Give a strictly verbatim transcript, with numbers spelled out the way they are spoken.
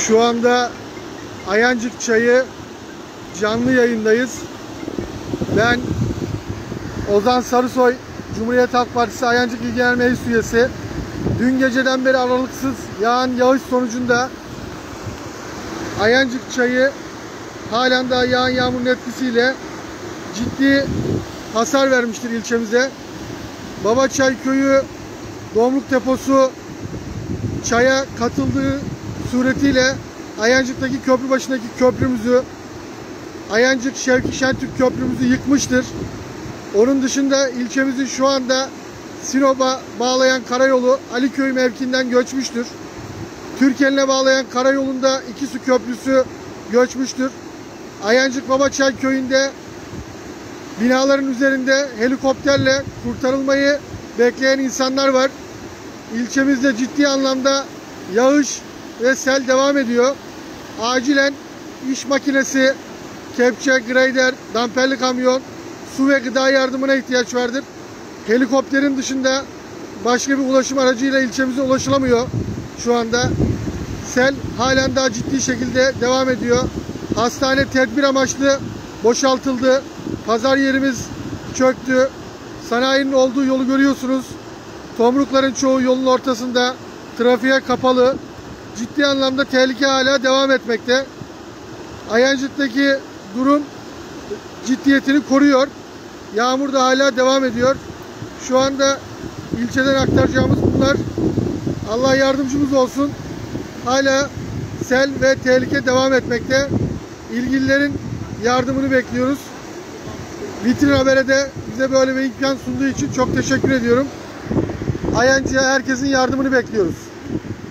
Şu anda Ayancık Çayı canlı yayındayız. Ben Ozan Sarısoy, Cumhuriyet Halk Partisi Ayancık İl Genel Meclis Üyesi. Dün geceden beri aralıksız yağan yağış sonucunda Ayancık Çayı halen daha yağan yağmurun etkisiyle ciddi hasar vermiştir ilçemize. Babaçay Köyü Domruk Deposu çaya katıldığı suretiyle Ayancık'taki köprü başındaki köprümüzü, Ayancık Şevki Şentürk köprümüzü yıkmıştır. Onun dışında ilçemizin şu anda Sinop'a bağlayan karayolu Aliköy mevkiinden göçmüştür. Türkeline bağlayan karayolunda iki su köprüsü göçmüştür. Ayancık Babaçay Köyü'nde binaların üzerinde helikopterle kurtarılmayı bekleyen insanlar var. İlçemizde ciddi anlamda yağış ve sel devam ediyor. Acilen iş makinesi, kepçe, grader, damperli kamyon, su ve gıda yardımına ihtiyaç vardır. Helikopterin dışında başka bir ulaşım aracıyla ilçemize ulaşılamıyor şu anda. Sel halen daha ciddi şekilde devam ediyor. Hastane tedbir amaçlı boşaltıldı. Pazar yerimiz çöktü. Sanayinin olduğu yolu görüyorsunuz. Tomrukların çoğu yolun ortasında, trafiğe kapalı. Ciddi anlamda tehlike hala devam etmekte. Ayancık'taki durum ciddiyetini koruyor. Yağmur da hala devam ediyor. Şu anda ilçeden aktaracağımız bunlar. Allah yardımcımız olsun. Hala sel ve tehlike devam etmekte. İlgililerin yardımını bekliyoruz. Vitrin Haber'e de bize böyle bir imkan sunduğu için çok teşekkür ediyorum. Ayancık'a herkesin yardımını bekliyoruz.